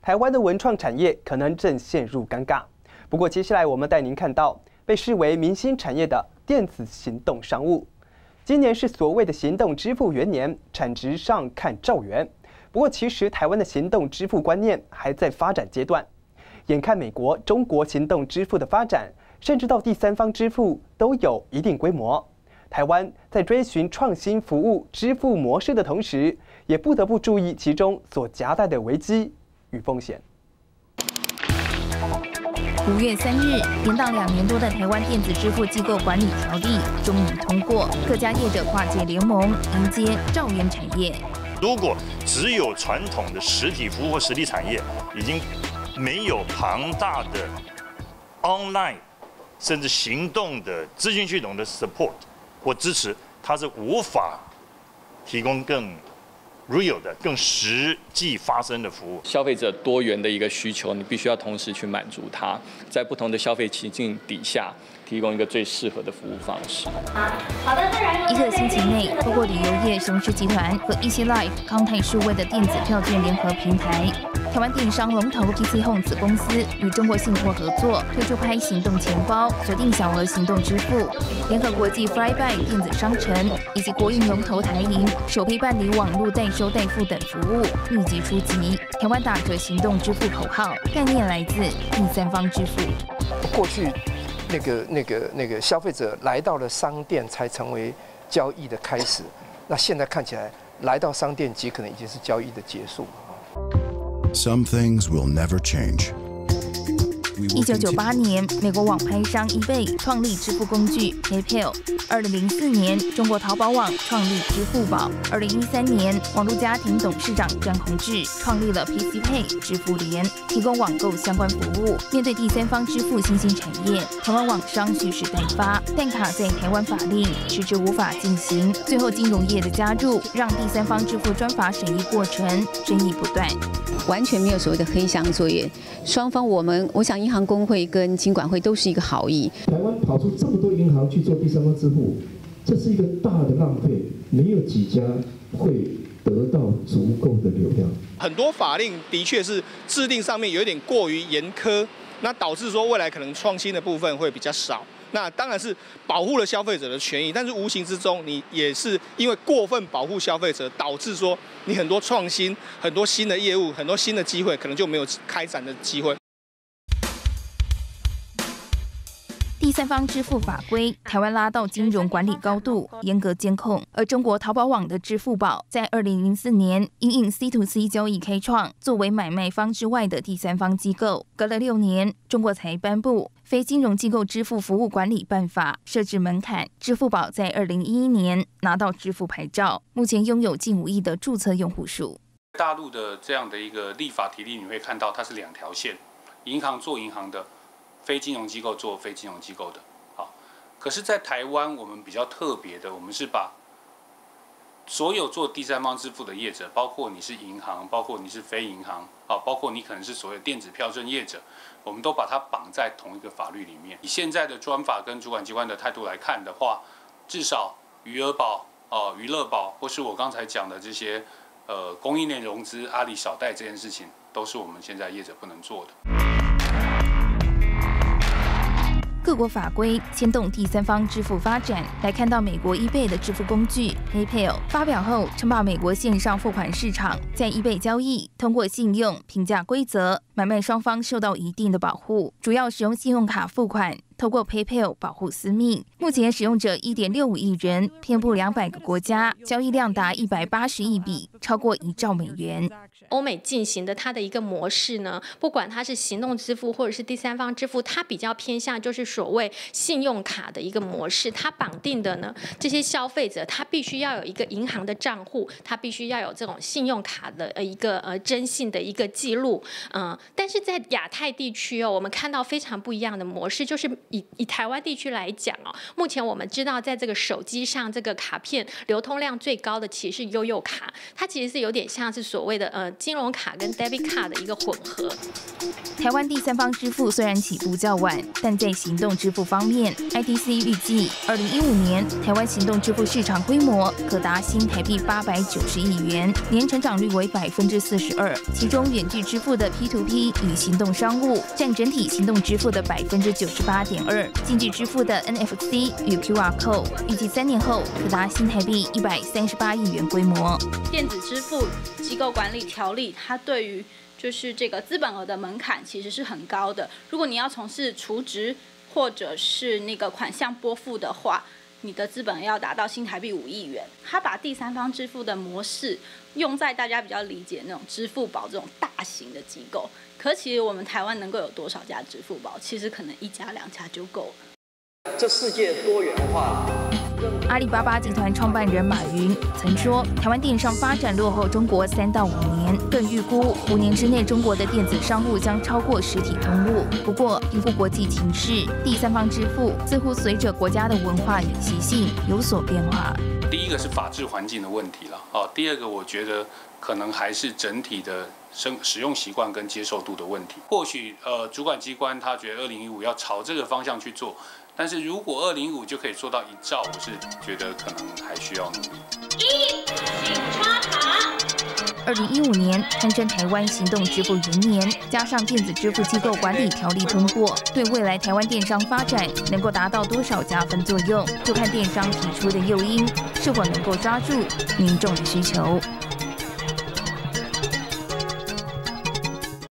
台湾的文创产业可能正陷入尴尬。不过，接下来我们带您看到被视为明星产业的电子行动商务。今年是所谓的行动支付元年，产值上看兆元。不过，其实台湾的行动支付观念还在发展阶段。眼看美国、中国行动支付的发展，甚至到第三方支付都有一定规模。台湾在追寻创新服务支付模式的同时，也不得不注意其中所夹带的危机与风险。 5月3日，延宕2年多的台湾电子支付机构管理条例终于通过，各家业者跨界联盟，迎接兆元产业。 如果只有传统的实体服务或实体产业，已经没有庞大的 online 甚至行动的资讯系统的 support 或支持，它是无法提供更 real 的、更实际发生的服务。 消费者多元的一个需求，你必须要同时去满足它，在不同的消费情境底下，提供一个最适合的服务方式。 好的，一个星期内，透过旅游业雄狮集团和 EC Life、康泰数位的电子票券联合平台，台湾电商龙头 PC Home 子公司与中国信托合作，推出拍行动钱包，锁定小额行动支付。联合国际 Flybuy 电子商城以及国营龙头台银首批办理网络代收代付等服务，密集出击。台湾打着行动支付口号，概念来自第三方支付。 过去那个消费者来到了商店才成为交易的开始，那现在看起来来到商店极可能已经是交易的结束。 Some things will never change. 1998年，美国网拍商eBay创立支付工具 PayPal。2004年，中国淘宝网创立支付宝。2013年，网络家庭董事长詹宏志创立了 PCPay 支付联，提供网购相关服务。面对第三方支付新兴产业，台湾网商蓄势待发，但卡在台湾法令，迟迟无法进行。最后，金融业的加入，让第三方支付专法审议过程争议不断。 完全没有所谓的黑箱作业，双方我想银行公会跟金管会都是一个好意。 台湾跑出这么多银行去做第三方支付，这是一个大的浪费，没有几家会得到足够的流量。 很多法令的确是制定上面有点过于严苛，那导致说未来可能创新的部分会比较少。那当然是保护了消费者的权益，但是无形之中，你也是因为过分保护消费者，导致说你很多创新、很多新的业务、很多新的机会，可能就没有开展的机会。 第三方支付法规，台湾拉到金融管理高度，严格监控。而中国淘宝网的支付宝，在2004年因应 C2C 交易开创，作为买卖方之外的第三方机构。隔了6年，中国才颁布《非金融机构支付服务管理办法》，设置门槛。支付宝在2011年拿到支付牌照，目前拥有近5亿的注册用户数。 大陆的这样的一个立法体例，你会看到它是2条线，银行做银行的。非金融机构做非金融机构的，好，可是，在台湾我们比较特别的，我们是把所有做第三方支付的业者，包括你是银行，包括你是非银行，好，包括你可能是所谓电子票证业者，我们都把它绑在同一个法律里面。以现在的专法跟主管机关的态度来看的话，至少余额宝、娱乐宝，或是我刚才讲的这些供应链融资、阿里小贷这件事情，都是我们现在业者不能做的。 各国法规牵动第三方支付发展，来看到美国 eBay 的支付工具 PayPal 发表后，称霸美国线上付款市场。在 eBay 交易，通过信用评价规则，买卖双方受到一定的保护，主要使用信用卡付款。透过 PayPal 保护私密，目前使用者1.65亿人，遍布200个国家，交易量达180亿笔，超过1兆美元。 欧美进行的它的一个模式呢，不管它是行动支付或者是第三方支付，它比较偏向就是所谓信用卡的一个模式。它绑定的呢，这些消费者他必须要有一个银行的账户，他必须要有这种信用卡的一个征信的一个记录。但是在亚太地区我们看到非常不一样的模式，就是以台湾地区来讲目前我们知道在这个手机上这个卡片流通量最高的其实是悠游卡，它其实是有点像是所谓的金融卡跟 debit 卡的一个混合。 台湾第三方支付虽然起步较晚，但在行动支付方面 ，IDC 预计2015年台湾行动支付市场规模可达新台币890亿元，年成长率为42%，其中远距支付的 P2P 与行动商务占整体行动支付的98.2%，近距支付的 NFC 与 QR Code 预计3年后可达新台币138亿元规模。 电子支付机构管理条例，它对于就是这个资本额的门槛其实是很高的。如果你要从事储值或者是那个款项拨付的话，你的资本额要达到新台币5亿元。它把第三方支付的模式用在大家比较理解那种支付宝这种大型的机构。可其实我们台湾能够有多少家支付宝？其实可能1家2家就够了。 这世界多元化。 阿里巴巴集团创办人马云曾说，台湾电商发展落后中国3到5年，更预估5年之内中国的电子商务将超过实体通路。不过，评估国际情势，第三方支付似乎随着国家的文化与习性有所变化。 第一个是法治环境的问题了，第二个我觉得可能还是整体的使用习惯跟接受度的问题。或许主管机关他觉得2015要朝这个方向去做。但是如果2015就可以做到1兆，我是觉得可能还需要努力。 请插卡。2015年堪称台湾行动支付元年，加上电子支付机构管理条例通过，对未来台湾电商发展能够达到多少加分作用，就看电商提出的诱因是否能够抓住民众的需求。